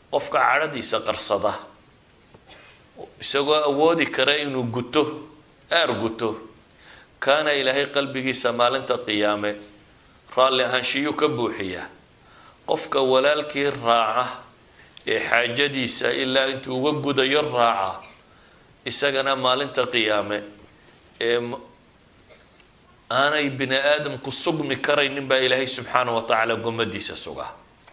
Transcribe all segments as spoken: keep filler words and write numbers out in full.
قفك عردي سقر صدا سوى أودي كرا إنه قته أرقته كان إلهي قلبي سمالن قيامه رالي هنشيو كبوحية قفك ولالك الراعة حاجديسا إلا أنتو وقود يراعة إساقنا مالن قيامه أنا ابن آدم كالصقم كرين با إلهي سبحانه وتعالى قمديسا سوغا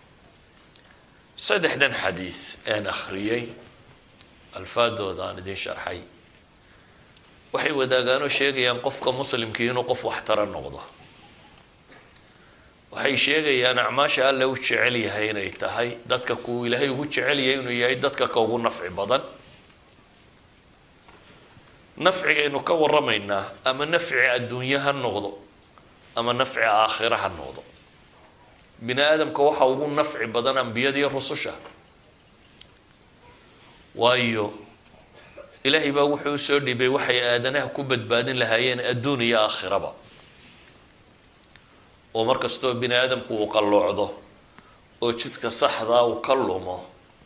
صدح دن حديث أنا أخريي الفادو دان دين شرحي وحي وداقانو شيغي ينقفك مسلم كينو قف واحترى النقضة وحي شيغي يان عماشا قال له وشعلي هينا يتهي دادك كو إلهي وشعلي ينو يهي دادك كو نفع بدن نفع إنه كور رمينا أما نفع الدنيا هالنقضة أما نفع آخرة هالنقضة بني آدم كوحا وقول نفع بدن بيدي الرسوشة وايو إلهي بوحي سوري بوحي آدنه كبد بادن لهايين الدنيا آخرة با ومركز تو بني آدم كو قلو عضو وشتك صحضا وكلمه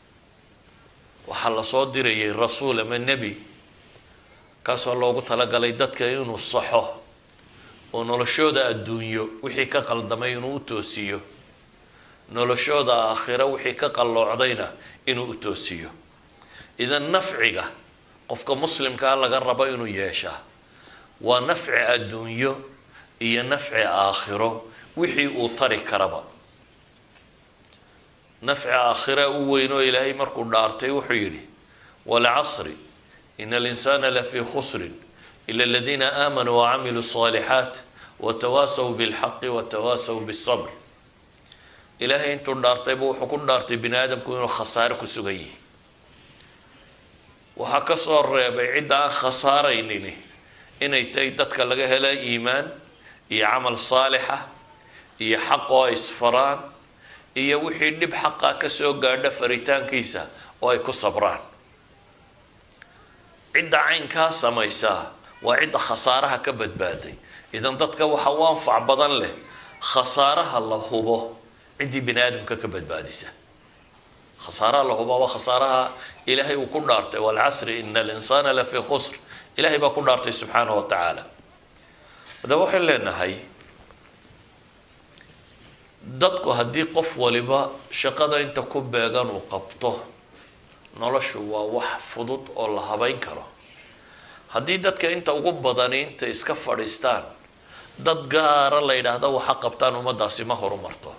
وحل صدري الرسول من النبي كاسو الله قلت لك على يدك إنه الصحة ونلشود الدنيا وحي كقلدمي إنه توسيو نلشود آخرة وحي كقلو عضينا إنه توسيو إذا نفعك قفك مسلم كان لقرب إنه يشاء ونفع الدنيا هي نفع آخرة وحي أطري كربا نفع آخرة وينو إلهي مركو دارتي وحيري والعصر إن الإنسان لفي خسر إلا الذين آمنوا وعملوا الصالحات وتواسوا بالحق وتواسوا بالصبر إلهي أنتو دارتي بوحكو دارتي بني آدم كونوا خسارك سجيه وحكى صار بعيد عن خسارينني إن يتيدتك لقى هلا إيمان يعمل صالحة يحق إسفران يوحي بحقه كسو قاعدة فريتان كيسا ويكو صبران عند عين كاسة ميسا وعند خسارها كبد بادي إذا ضدك وحوان فعبضان له خسارها الله هو عندي بني آدم كبد بادسة خسارة الله هو وخسارها إلهي وكل دارته والعصر إن الإنسان لفي خسر إلهي بكل دارته سبحانه وتعالى هذا وحي لنا هاي dadku haddii qof waliba shaqada inta ku beegan uu qabto noloshu waa wax fudud oo la habayn karo haddii dadka inta ugu badan inta iska fadhiistaan dad gaar ah la yiraahdo waxa qabtaan ummadaasi ma horumarto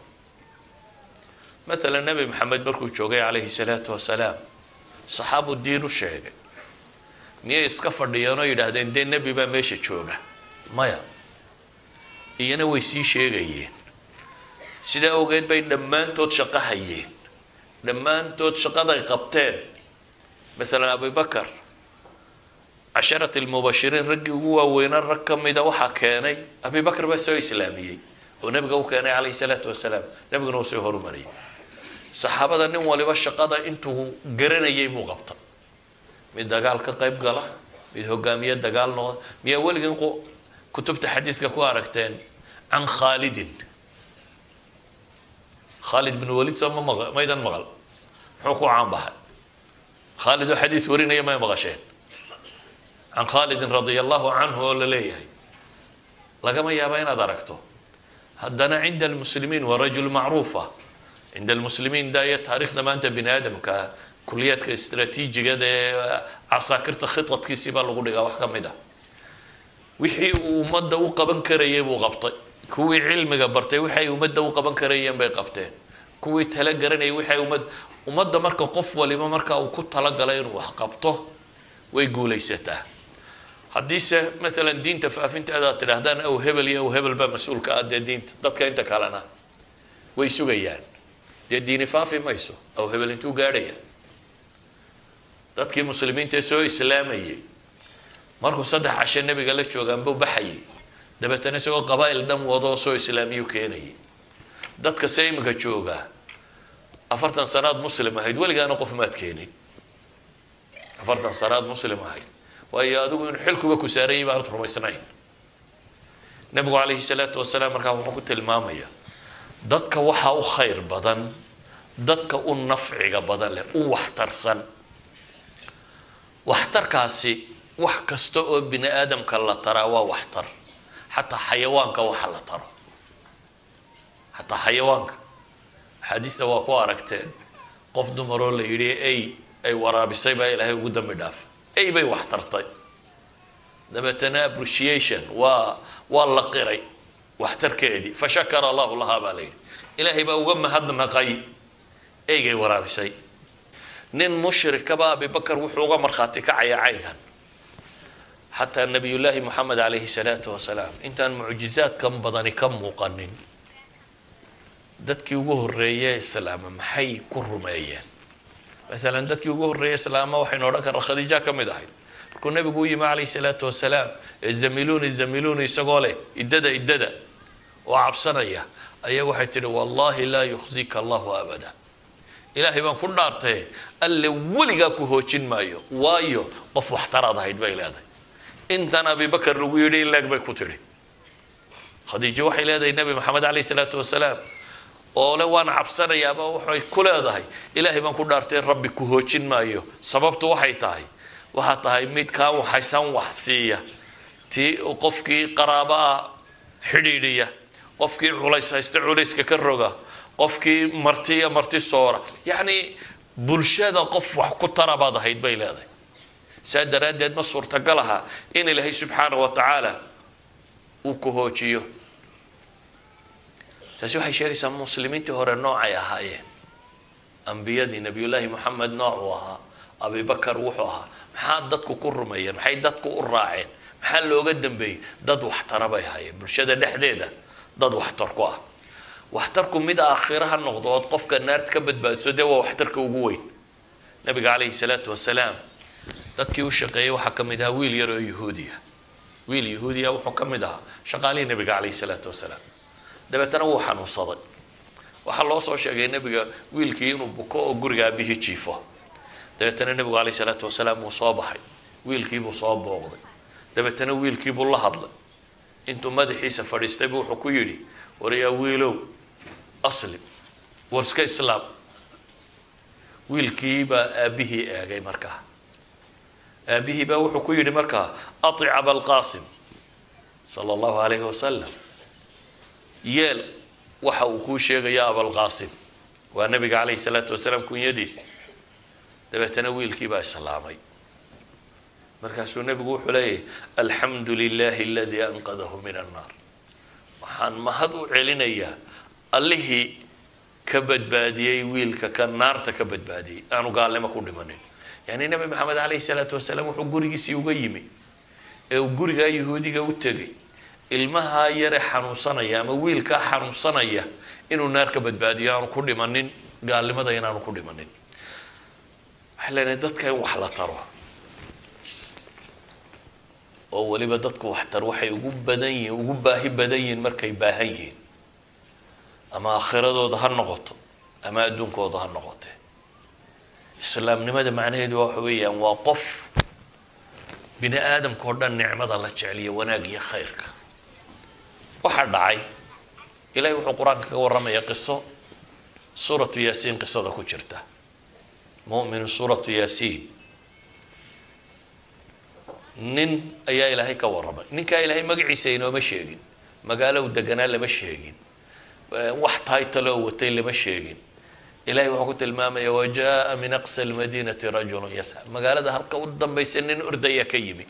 مثلا النبي محمد بركو جوغي عليه الصلاه والسلام صحابو diinu sheegay miyay iska fadhiyaan oo yiraahdeen de nabi ba meesha jooga maya iyana way sii sheegayeen sida ogeed bay dhamaantood shaqo hayeen dhamaantood shaqada ay qabteen مثلا ابو بكر عشرة المبشرين رجي هو وين الرقم اذا waxa keenay ابي بكر baa soo islaamiyay oo nabiga uu keenay عليه الصلاه والسلام nabiga uu soo hormariyay saxaabada nin waliba shaqada intuu garanayay buu qabta mid dagaal ka qayb gala mid hogaamiye dagaal noqdo miya waligan kutubta xadiiska ku aragteen an Khalid خالد بن وليد سما مغل ميدان مغل حكوا عن بحر خالد حديث ورينا ما يبغشين عن خالد رضي الله عنه ولا ليه لقى ما يبين دركته هدنا عند المسلمين ورجل معروفة عند المسلمين دا تاريخنا ما أنت بني آدم ككليات استراتيجية ده عساكرت خطط كيسيبا لقولي وحكم ده وحي ومدة وقبن كريه وغبطي كوي علم قبرتي وحي ومدة وقبن كريه بيقبتين كوي تلقرني وحي ومد ومدة مركا قف ولما مركا وكنت تلقلين وحقبته ويقول يسته حديثه مثلا دين تفافنت أدا ترهدان أو هبل يا أو هبل بمسؤول كأدي دين ضدك أنت كلنا ويسو جيان الدين فافي ما يسو أو هبل أنتو قارية ضدك المسلمين تسوي إسلامية مركو صدح عشان النبي قال لك شو جنبه بحي دبتنا سوى قبائل دم وضوء سوى إسلامي وكيني ضدك سيم كشوجا أفرتن صناد مسلم هيد ولا كانوا قف مات كيني أفرتن صناد مسلم هيد ويا دوين حلكوا بكساري بعد ربع سنين النبي عليه الصلاة والسلام ركعوا حكوت المامية ضدك وحى خير بدن dadka u nafciga badan leh u waxtarsan waxtarkaasi wax kasta oo bini aadamka la taraa waa waxtar xataa xayawaanka waxa la taro xataa xayawaanka xadiista waa ku aragteen qof dumaroo la yidhi ay ay waraabisay baa ilaahay ugu dambi dhaaf ay bay waxtartay dabeetana appreciation waa waa la qiray waxtarkeedii fashakara allahu lahaa baa la yidhi ilaahay baa uga mahadnaqay eygay waraabisay nin mushrikaba abibakar wuxuu uga markhaati kacaya caynkan xataa nabiyullaahi moxamed calayhi salaatu wasalaam intaan mucjizaadkan badani ka muuqanin dadkii ugu horreeyay islaama maxay ku rumeeyeen مثلا dadkii ugu horreeyay islaama waxaynu odhan karnaa khadiija ka mid ahayd markuu nabigu u yimi calayhi salaatu wasalaam zamiluuni zamiluuni isagoo leh iddada iddada oo cabsanaya ayaa waxay tidhi wallaahi laa yukhzika allahu abada ilaahay baan ku dhaartay alle weligaa ku hoojin maayo waayo qof waxtaraad ahayd bay leedahay intan abibakar lagu yidhi in leeg bay ku tidhi khadiijo waxay leedahay nabi maxamed calayhi salaatu wasalaam oo le waan cabsanayaaba waxay ku leedahay ilaahay baan ku dhaartay rabbi ku hoojin maayo sababtu waxay tahay waxa tahay mid ka waxaysan wax siiya tii qofkii qaraaba xidhiidhiya qofkii culays haysta culayska ka roga qofkii martiya marti soora yani bulshada qof wax ku tarabaad ahayd bay leedahay saa daraadeed ma suurtagal aha in ilaahay subxaanahu wa tacaala uu ku hoojiyo taasi waxay sheegaysaa muslimiintii hore noocay ahaayeen ambiyadii nabiyullaahi moxamed noocuu ahaa abibakar wuxuu ahaa maxaa dadku ku rumeeyeen maxay dadku u raaceen maxaa looga dambeeyey dad waxtara bay ahaayeen bulshada dhexdeeda dad waxtar ku ah waxtarku mid aakhira ha noqdo ood qofka naarta ka badbaadso dee waa waxtarka ugu weyn nabiga calayhi salaatu wasalaam dadkii u shaqeeyey waxaa ka mid ahaa wiil yar oo yahuudiya wiil yahuudiya wuxuu ka mid ahaa shaqaalihii nabiga calayhi salaatu wasalaam dabeetana wuu xanuunsaday waxaa loo soo sheegay nabiga wiilkii inuu buko oo guriga aabihii jiifo dabeetana nabigu calayhi salaatu wasalaam wuu soo baxay wiilkiibuu soo booqday dabeetana wiilkiibuu la hadlay intuu madaxiisa fadhiistay buu wuxuu ku yidhi war yaa wiilow aslim war iska islaam wiilkii baa aabihii eegay markaa aabihii baa wuxuu ku yidhi markaa atic abalqaasim sala allahu calayhi wasalam yeel waxa uu kuu sheegaya abalqaasim waa nabiga calayhi salaatu wasalaam kunyadiisi dabeetana wiilkii baa islaamay markaasuu nabigu wuxuu leeyahay alxamdu lilaahi aladii anqadahu min annaar waxaan mahad u celinayaa allihii ka badbaadiyey wiilka ka naarta ka badbaadiyey aanu gaalnimo ku dhimanin yani nabi maxamed calayhi salaatu wasalaam wuxuu gurigiisii uga yimi ee uu gurigaa yahuudiga u tegay ilmaha yare xanuunsanaya ama wiilkaa xanuunsanaya inuu naar ka badbaadiyo aanu ku dhimanin gaalnimada inaanu ku dhimanin waxay leenahay dadka in wax la taro oo waliba dadku wax tar waxay ugu badan yihiin ugu baahi badan yihiin markay baahan yihiin ama aakhiradooda ha noqoto ama adduunkooda ha noqotee islaamnimada macnaheedu waxa weeyaan waa qof bini aadamka oo dhan nicmada la jeceliyo wanaag iyo khayrka waxaa dhacay ilaahay wuxuu qur-aanka kaga warramaya qiso suuratu yaasiin qisada ku jirta mu'minu suuratu yaasiin nin ayaa ilaahay ka warramay ninkaa ilaahay magaciisa inooma sheegin magaalo deganaa lama sheegin wax title oo watay lama sheegin ilaahay wuxuu ku tilmaamaya wajaa min aqsa almadinati rajulun yas'a magaalada halka u dambaysa nin ordaya ka yimi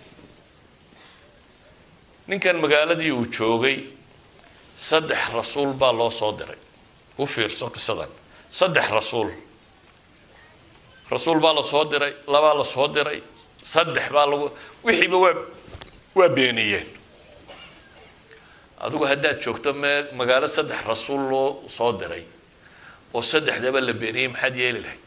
ninkan magaaladii uu joogay saddex rasuul baa loo soo diray u fiirso qisadan saddex rasuul rasuul baa la soo diray laba la soo diray saddex baa lagu wixiiba waa waa beeniyeen adigu haddaad joogto magaalo saddex rasuul loo soo diray oo saddexdaba la beeniyey maxaad yeeli lahayd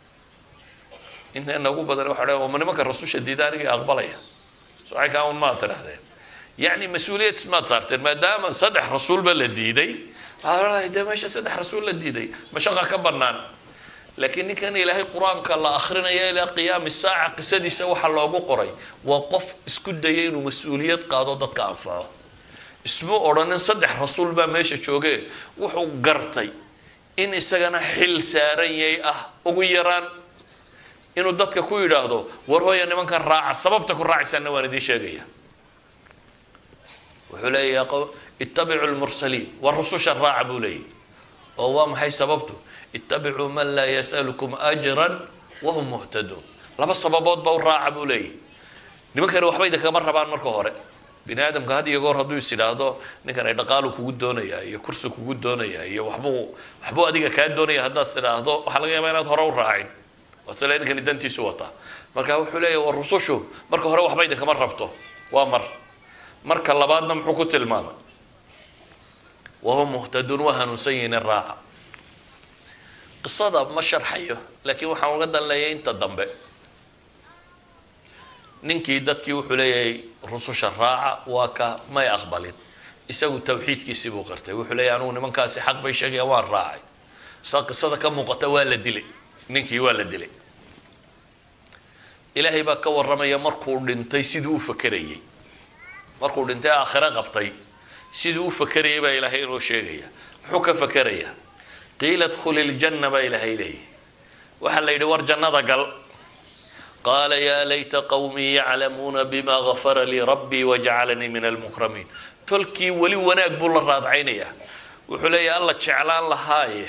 inta nagu badan waxa dhahay oo nimanka rasuusha diidaaniga aqbalaya soo ka un ma tirahdeen يعني مسؤولية اسمها صارت ما دام صدح رسول بلديدي والله ده ماشي صدح رسول لديدي مشغل كبرنان لكن كان إلهي قرآن كلا آخرنا يا إلى قيام الساعة قصدي سوى حلا قري وقف اسكت دين ومسؤولية قاضي كافة اسمه أورانا صدح رسول بماشي شوقي وحو قرتي in isagana xil saaran yahay ah ugu yaraan inuu dadka ku yiraahdo war hooyo nimankan raaca sababta ku raacaysan waan idin sheegaya wuxuu leeyahay ittabi'u al-mursalin wa rususha raaca buu leeyahay oo waa maxay sababtu ittabi'u man la yas'alukum ajran wa hum muhtadun laba sababood baa raaca buu leeyahay nimankan waxba idin kama rabaan marka hore bini aadamka had iyo goor hadduu is yiraahdo ninkan ay dhaqaalo kugu doonaya iyo kursi kugu doonaya iyo waxbuu waxbuu adiga ka doonaya haddaad tiraahdo waxa laga yaabaa inaad hore u raacin وتلاقي إنك ندنتي سوتا مركها وحوليه والرسوشو مركها هو واحد كمان ربطه وامر مركها الله بعدنا محكوت الماء وهم مهتدون وهنسين الراحة قصة ما شرحيه لكن وحنا غدا لا ينت الضمبة ننكي دتكي وحوليه رسوش الراحة واكا ما يقبلين يسوي توحيد كيسيبو قرته وحوليه أنا من كاسي حق بيشجع وان راعي صار قصة كم مقتوى لدلي ninkii waa la dilay ilaahay baa ka waramaya markuu dhintay sidoo uu fakarayay markuu dhintay aakhira qabtay sidoo uu fakarayay baa ilaahay inoo sheegaya wuxuu ka fakaraya qiila adkhul aljanna baa ilaahay leeyahay waxa la yidhi war jannada gal qaala yaa layta qawmi ya'lamuuna bima ghafara li rabbi waj'alani min almukramin tolkii wali wanaag buu la raadcaynaya wuxuu leeyahay alla jeclaan lahaaye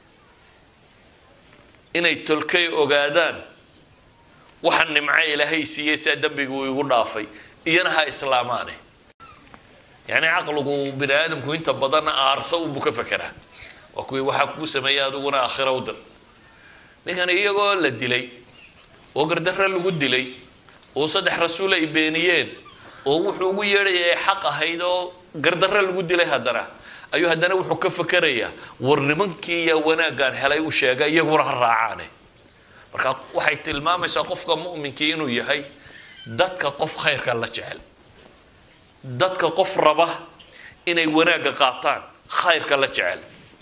inay tolkay ogaadaan waxan nimca ilaahay siiyay sa dambigu igu dhaafay iyana ha islaamaane yani aqligu bini aadamku inta badan aarsa uu ka fakara waa kuwi waxa ku sameeyay aduguna aakhira u dal ninkan iyagoo la dilay oo gardarra lagu dilay oo saddex rasuul ay beeniyeen oo wuxuu ugu yeeray xaq ahayd oo gardarra lagu dilay hadana ayuu hadana wuxuu ka fakaraya war nimankii ya wanaagan helay u sheegay iyaguna raacaane marka waxay tilmaamaysaa qofka mu'minkii inuu yahay dadka qof khayrka la jecel dadka qof raba inay wanaaga qaataan khayrka la jecel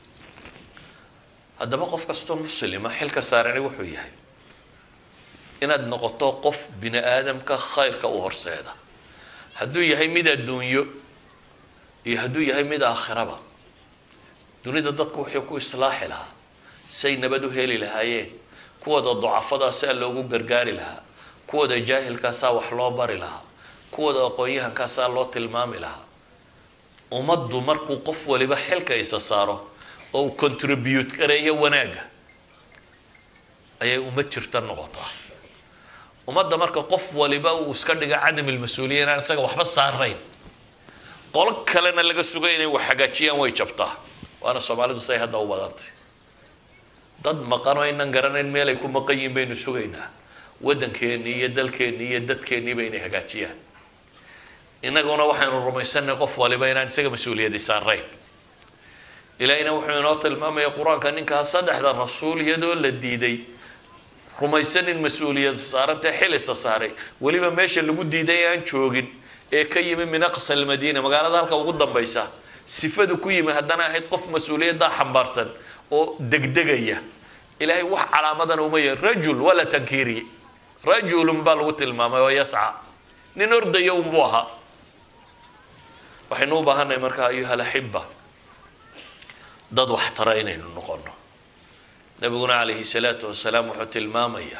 hadaba qof kasto muslima xilka saaran wuxuu yahay inaad noqoto qof bini aadamka khayrka u horseeda haduu yahay mid adduunyo iyo haduu yahay mid aakhiraba dunida dadku waxay ku islaaxi lahaa say nabadu heli lahaayeen kuwada ducafada si loogu gargaari lahaa kuwada jaahilka saa wax loo bari lahaa kuwada aqoonyahanka saa loo tilmaami lahaa ummaddu markuu qof waliba xilka isa saaro oo contribute kareeyo wanaaga ayay ummad jirta noqotaa ummadda marka qof waliba uu iska dhiga cadam ilmasuuliyeen aan isaga waxba saarayn qol kalena laga sugay inay wax hagaajiyaan way jabtaa waana Soomaalidu say hadda u badantay dad maqan oo inaan garanayn meel ay ku maqan yihiin baynu sugaynaa wadankeena iyo dalkeena iyo dadkeena bayna hagaajiyaan inaguna waxaanu rumaysanay qof waliba inaan isaga masuuliyad saarayn ilaahina wuxuu inoo tilmaamay quraanka ninka saddexda rasuul iyadoo la diiday rumaysanin masuuliyad saaranta xilisa saaray waliba meesha lagu diiday aan joogin ee ka yimi min aqsal madiina magaalada halka ugu dambaysa sifadu ku yimi hadana ahayd qof masuuliyada xambaarsan oo degdegaya ilaahay wax calaamadan uma yeer rajul wala tankiri rajul bal lagu tilmaamay oo yas'a nin ordayo um buha waxaynu u baahanay marka ayuha lahibba dad wax taraynaynu noqono nabiguna alayhi salatu wasalaam wuxuu tilmaamaya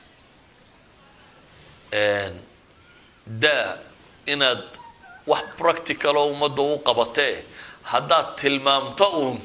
een da inaad wax practical oo ummadda u qabatee haddaad tilmaamto uun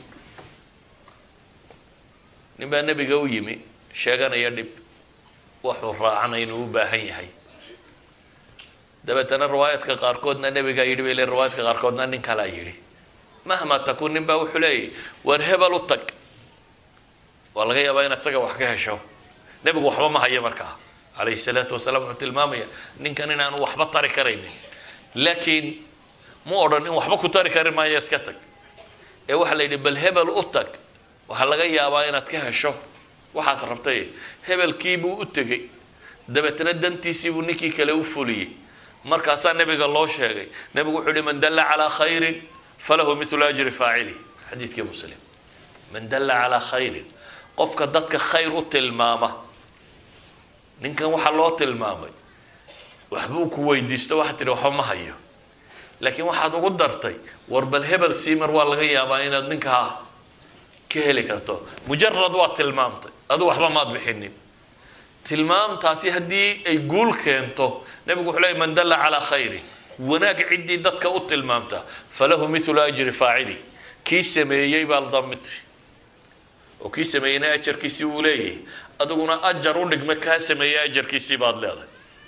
ninbaa nabiga u yimi sheeganaya dhib wuxuu raacanay inuu u baahan yahay dabeetana riwaayadka qaarkoodna nabiga yidhi bay riwaayadka qaarkoodna nin kala yidhi mahma takun ninbaa wuxuu leeyahay war hebel u tag waa laga yaabaa inaad isaga wax ka hesho nabigu waxba ma hayo markaa alayhi salaatu wasalaam wuxuu tilmaamaya ninkan inaan waxba tari karaynin laakiin mu oran in waxba ku tari karin maayo iska tag ee waxa la yidhi bal hebel u tag waxa laga yaabaa inaad ka hesho waxaad rabtay hebelkii buu u tagay dabeetana dantiisii buu ninkii kale u fuliyay markaasaa nabiga loo sheegay nabigu wuxuu yidhi man dalla ala khayrin falahu mithlu ajri fa'ili xadiidkii muslim man dalla ala khayrin qofka dadka khayr u tilmaama ninkan waxa loo tilmaamay waxbuu ku weydiisto waxa tiri waxa ma hayo laakiin waxaad ugu dartay war bal hebel simar waa laga yaabaa inaad ninka كهلي كرتو مجرد وقت المامت أدو وحبا ما بحنين تلمام تاسي هدي يقول كنتو نبي يقول من دل على خيري وناق عدي دتك أوت المامته فله مثل أجر فاعلي كيس ميجي بالضمتي وكيس ميجي أجر كيسي وليه أدونا أجر ونق مكاس ميجي أجر كيسي بعد هذا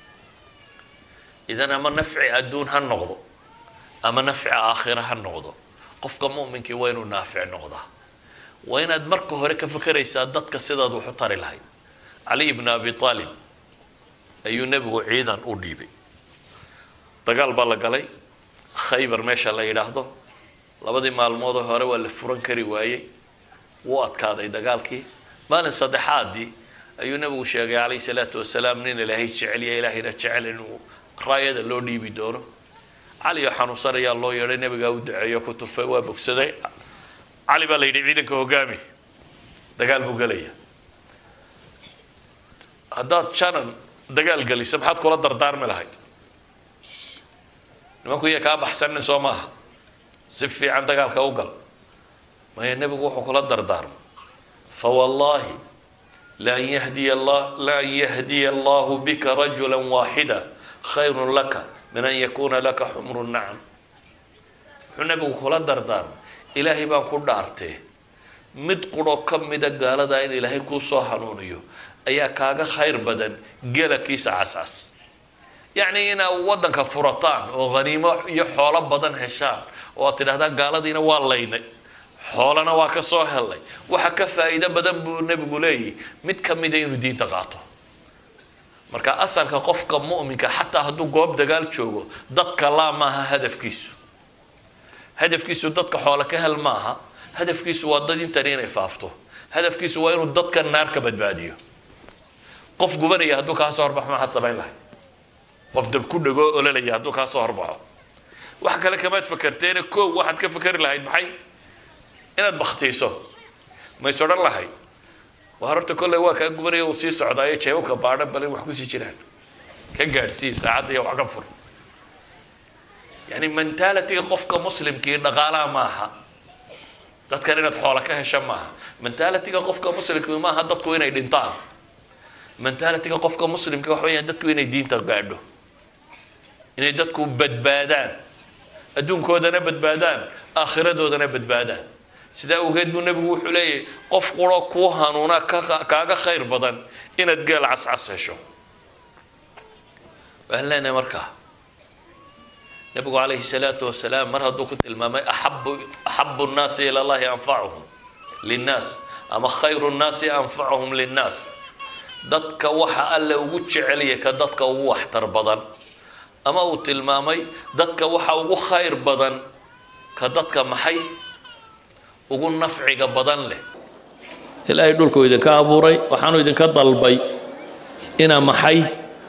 إذا أما نفع أدون هالنقض أما نفع آخرة هالنقض قفك مؤمن كي وينو نافع نقضه وين أدمركه هرك فكر يسادتك السداد وحطار الهي علي بن أبي طالب أيو نبي عيدا أوديبي دقال بالله قالي خيبر ماشى الله يلاحظه لبدي مع الموضوع هره ولا فرن كري واي وقت كذا دقالكي ما نصدحات دي أيو نبي شيخ عليه الصلاة والسلام من الله يشعل يا إلهي نشعل إنه رايد اللو ديبي دوره علي يحنو صار يا الله يا نبي قاود عيا كتب فوا بكسدي علي بالله يدي عيدك هجامي دقال بقوليه هذا شان دقال قال لي سبحات كل الدردار ملهايد لما كويه كاب أحسن من سوماها سفي عن دقال كوقل ما هي النبي وحو كل الدردار فوالله لا يهدي الله لا يهدي الله بك رجلا واحدا خير لك من أن يكون لك حمر النعم النبي كل الدردار إلهي بان كل دارته مد قرو كم مد قال دا إن إلهي كل صحنونيو أيها كاغا خير بدن جل كيس عساس يعني هنا ودن كفرطان وغنيمة يحول بدن هشام وأتنا هذا قال دينا والله حولنا واكسوه الله وحكى فائدة بدن بالنبي بولي مت كم دين الدين تقاطه مركا أصل كقف كمؤمن حتى هدو جواب دقال شوجو ضدك الله ما هدف كيسو هدف كيسو ضدك حولك هل ماها هدف كيسو ودين تانين يفافته هدف كيسو وينو ضدك النار كبد باديو قف جبنا يهدو كاسو أربعة ما حد سبعين له قف دب كل جو ولا لا يهدو كاسو أربعة واحد كله كمان فكرتين كو واحد كيف فكر له هيد بحي إنا بختيسه ما يصير الله هاي وهربت كل واحد جبنا يوصي سعداء شيء وكبارة بل وحكوسي جيران كجارسي سعد يو عقفر يعني منتالتي قف كمسلم كي نقالا معها تذكرين تحولك هشام معها منتالتي قف كمسلم كي معها ضد كوين يدينتان منتالتي قف كمسلم كي وحوي ضد كوين يدين تقعده إن ضد كو بدبادان أدون كودنا بدبادان آخرة دودنا بدبادان سيدا وجد النبي وحلي قف قرا كوهان ونا كاغا خير بدن إن تقال عس عس هشو وهلا مركه نبي عليه الصلاة والسلام مرة دوكت الماما أحب أحب الناس إلى الله أنفعهم للناس أما خير الناس أنفعهم للناس دتك وحى ألا وجش عليك دتك وحتر بدن أما وت المامي دتك وحى وخير بدن كدتك محي وقول نفعك بدن له لا يدولك إذا كابوري وحنو إذا كضلبي إنا محي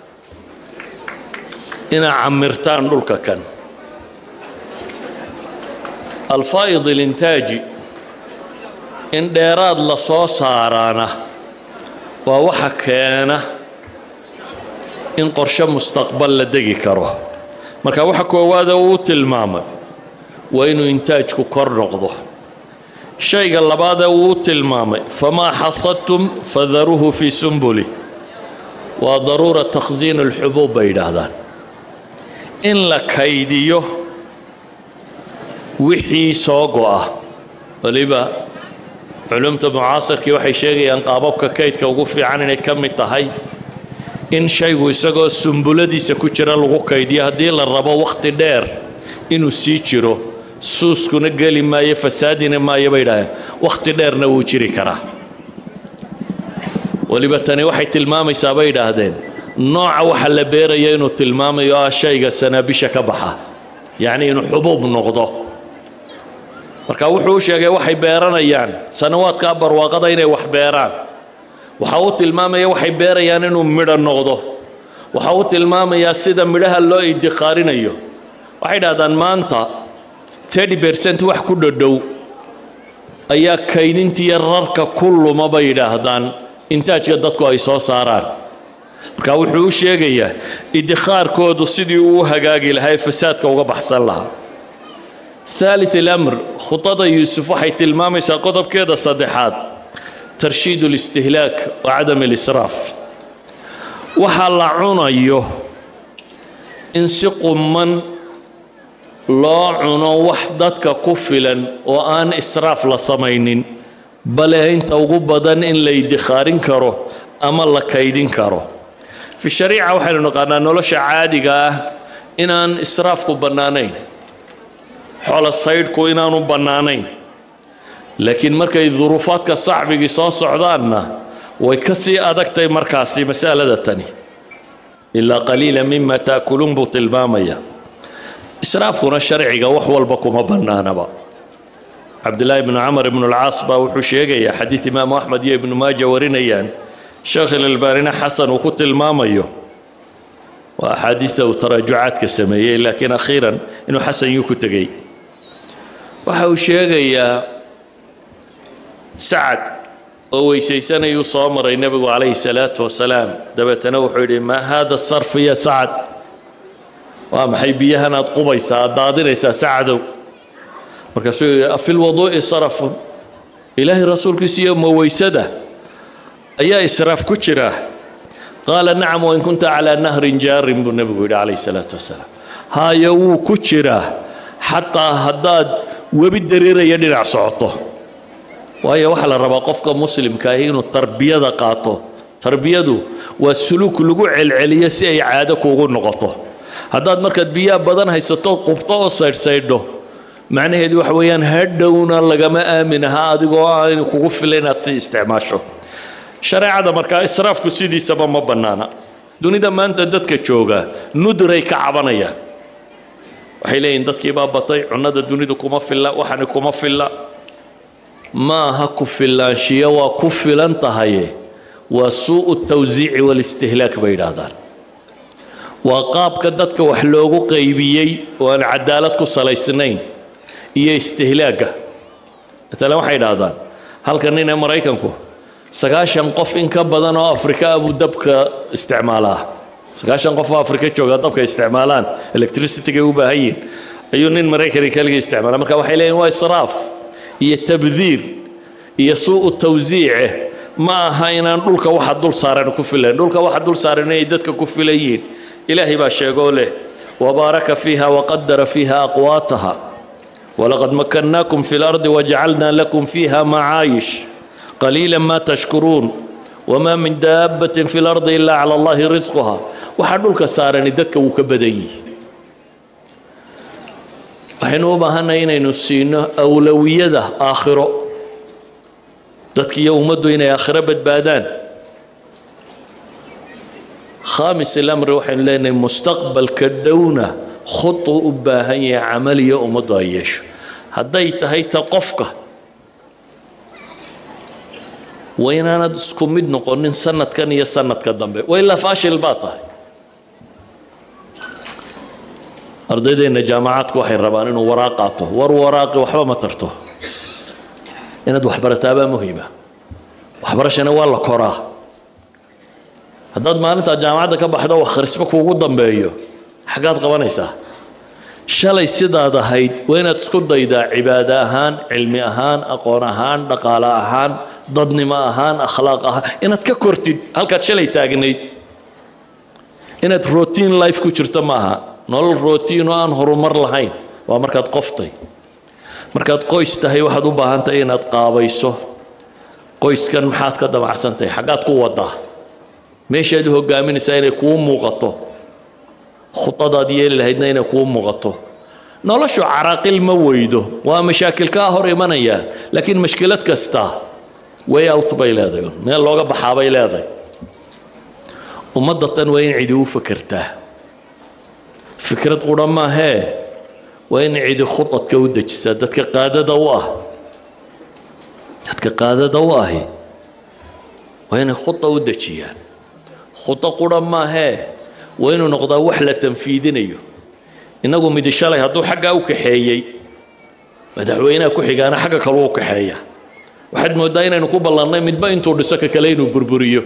إنا عمرتان دولك كان الفائض الإنتاجي إن ديراد لصوص عرانا ووحكينا إن قرش مستقبل لدقي كروه مركا وحكوا هذا وتلمامه وإنه إنتاجك كر نقضه شيء قال بعده وتلمامه فما حصدتم فذروه في سنبله وضرورة تخزين الحبوب بين هذا إن لكيديه وحي سوقه وليبا علمت معاصر كي وحي شيء أن قاببك كيدك وقفي عني كم التهي إن شيء يسقى السنبلة سكوتشر الغو كيديه هدي للربا وقت دير إنه سيتشرو سوس كنا قال ما يفسادين ما يبيده وقت دير نوتشري كراه وليبا تاني وحي تلمامي سابيده هدين نوع وحل بيري إنه تلمامي يا شيء سنابيش كبحة يعني إنه حبوب نقضه marka wuxuu sheegay waxay beeranayaan sanawaadka barwaaqada inay wax beeraan waxa uu tilmaamaya waxay beerayaan inuu midho noqdo waxa uu tilmaamaya sida midhaha loo idikhaarinayo waxay dhaahdaan maanta thirty percent wax ku dhow ayaa kaydintii rarka kullu ma bay dhaahdaan intaajka dadku ay soo saaraan marka wuxuu sheegayaa idikhaarkoodu sidii uu hagaagi lahaa fasaadka uga baxsan lahaa ثالث الأمر خطة يوسف وحيت المامي ساقطب كذا صدحات ترشيد الاستهلاك وعدم الإسراف وحال عنا أيه انسق من لا عنا وحدتك كفلا وآن إسراف لصمين بل أنت وقبضا إن ليدخارين كرو أما الله كيدين كرو في الشريعة وحنا نقولنا نلوش عادي إن أن إسرافكم بنانين حول الصيد كوينانو بنانين لكن مركي ظروفات كصعب قصاص صعداننا ويكسي أدكتي مركاسي مسألة التاني إلا قليلا مما تأكلون بطل بامية إسرافنا الشرعي وحول بكم بنانا با عبد الله بن عمر بن العاص با وحشيقيا حديث إمام أحمد بن ماجه ورينيان شيخ الألباني حسن وكت المامية وأحاديثه وتراجعات كسمية لكن أخيرا إنه حسن يكتجي وحوشيقيا سعد وويسيسان يصامر النبي عليه الصلاة والسلام دبتنا وحولي ما هذا الصرف يا سعد ومحي بيها ناد قبيسة دادريسة سعد مركزوا في الوضوء صرف إلهي رسول كسي مويسده أي إسراف كتشرة قال نعم وإن كنت على نهر جار بالنبي عليه الصلاة والسلام ها يو كتشرة حتى هداد وبالدرير يدرع صوته وهي وحل الربا قفك مسلم كاهين التربية قاطه تربيته والسلوك لقوع العليا سي عادك وقول نقطه هداد مركز بيا بدن هيستو قبطه وصير سيده معنى هذه وحويان هدونا لقما آمن هذا قوان كوف لنا تسي استعماشه شريعة مركا إسراف كسيدي سبب ما بنانا دوني دا ما أنت دتك تشوجا ندري كعبانية وحيلين دتك باب بطيء عنا دوني دو كوما في الله وحنا كوما في الله ما هكو في الله شيء وكف لن تهيه وسوء التوزيع والاستهلاك بين هذا وقاب كدتك وحلوقو قيبيي وأن عدالتك صلي سنين هي استهلاكه مثلا وحيد هذا هل كننا مريكنكو سقاشن قف إن كبدنا أفريقيا أبو دبك استعمالها سقاشن قف أفريقيا شو دبك استعمالان إلكتريسيتي جوبا هين أيونين مريكا ريكالي استعمالها مركا وحيلين هو إسراف هي التبذير هي سوء التوزيع ما هينا نقولك واحد دول صارنا كفلين نقولك واحد دول صارنا يدتك كفلين إلهي باش يقوله وبارك فيها وقدر فيها أقواتها ولقد مكناكم في الأرض وجعلنا لكم فيها معايش قليلا ما تشكرون وما من دابة في الأرض إلا على الله رزقها وحنوك سارني دتك وكبدي وحنو بهنا هنا نسينا أولوية آخرة دتك يوم مدو هنا آخرة بدبادان خامس الأمر وحن لنا مستقبل كدونة خطو أباهي عملية ومضايش هديت هيت قفكه وين أنا دسكم مد نقولن سنة كان هي سنة كدنبه وإلا فاشل باطه أرضينا جامعات كوحي الربانين وراقاته ور وراقي وحبا ما ترته إن دو حبرة تابا مهمة وحبرة شنو والله كراه هداد ما أنت جامعات كبحدا وخرسبك وقدام بيو حاجات قوانيسة شلي سيدا هذا هيد وين تسكت ضيدا عبادة أهان علمي أهان أقون أهان دقالة أهان ضدني ما أهان أخلاق أهان إن تككرتي هل كتشلي تاجني إن روتين لايف كشرت معها نول روتين وان هرمر لهين ومركات قفتي مركات قويس تهي واحد وبهان تين تقابيسه قويس كان محات كده أحسن تهي حاجات قوة ده مش يده قامين ساير يكون مغطى خطة ديال اللي هيدنا يكون مغطى نلاشو عراقيل مويده ومشاكل كاهر يمنيا لكن مشكلة كستا ويا أوطبي لاذي من اللغة بحابي لاذي ومضة وين عدو فكرته فكرة قرما هي وين عدو خطة كودة جسدتك قادة دواه جسدتك قادة دواهي وين خطة ودتشيا خطة قرما هي وين نقضى وحلة تنفيذية إنه مد الشلي هدو حاجة أو كحيي مدعوينا كحيجا أنا حاجة كلو كحية واحد مودينا نكوب الله نايم متبين تود سكة كلين وبربريو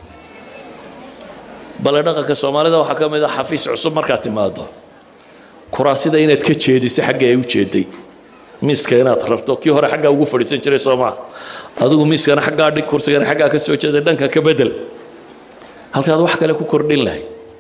بلدنا كسومالي ده وحكم ده حفيز عصب مركات ماده kuraasida inaad ka jeediso xagga ay u jeeday miiska inaad rarto kii hore xagga ugu fadhiisan jiray Soomaa adigu miiskana xagga dhig kursigana xagga ka soo jeeday dhanka ka bedel halkaad wax kale ku kordhin lahay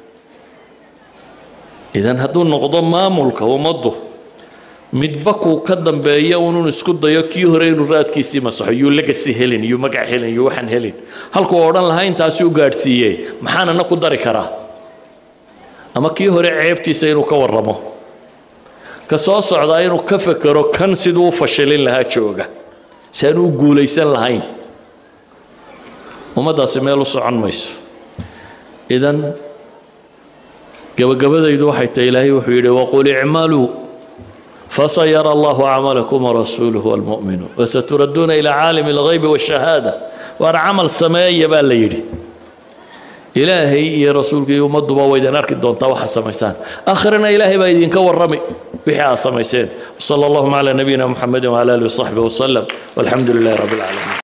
idan hadduu noqdo maamulka ummaddu midba ku ka dambeeya inuu isku dayo kii hore inuu raadkiisii masaxo yuu legacy helin yuu magac helin yuu waxan helin halkuu odhan lahaa intaasi u gaadhsiiyey maxaanana ku dari karaa ama kii hore ceebtiisa inuu ka warramo ka soo socdaa inuu ka fekero kan siduu u fashilin lahaa jooga si aan u guulaysan lahayn ummaddaasi meel u socon mayso idan gabagabadaydu waxay tahay ilaahay wuxuu yidhi waqul icmaluu فسيرى الله عملكم ورسوله والمؤمنون وستردون إلى عالم الغيب والشهادة وأنا عمل سماية بالليل إلهي يا رسولك يوم الضبا وإذا أركض دون طوح السميسان آخرنا إلهي بأيدين كور رمي بحياة السميسان وصلى الله على نبينا محمد وعلى آله وصحبه وسلم والحمد لله رب العالمين.